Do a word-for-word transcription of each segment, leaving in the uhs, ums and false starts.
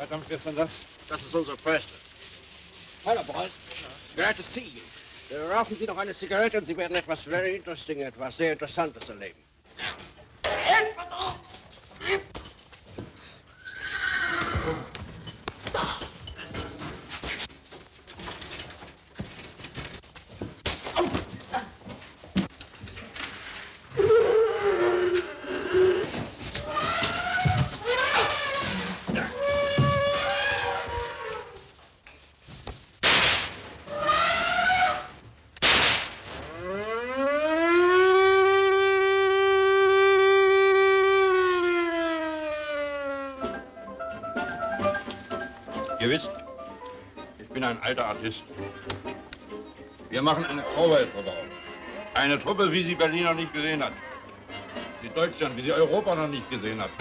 Verdammt, wer ist denn das? Das ist unser Preston. Hallo, Boss. Glad to see you. Rauchen Sie noch eine Zigarette und Sie werden etwas very interesting, etwas sehr Interessantes erleben. Ihr wisst, ich bin ein alter Artist. Wir machen eine Cowboy-Truppe auf. Eine Truppe, wie sie Berlin noch nicht gesehen hat. Die Deutschland, wie sie Europa noch nicht gesehen hat.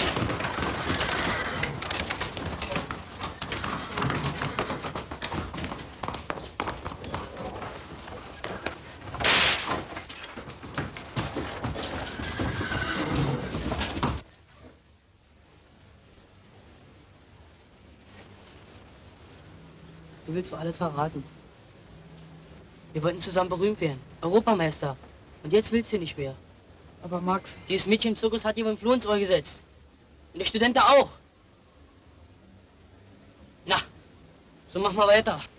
Du willst für alles verraten. Wir wollten zusammen berühmt werden. Europameister. Und jetzt willst du nicht mehr. Aber Max... Dieses Mädchen im Zirkus hat dir beim Floh ins Ohr gesetzt. Und der Student da auch. Na, so mach mal weiter.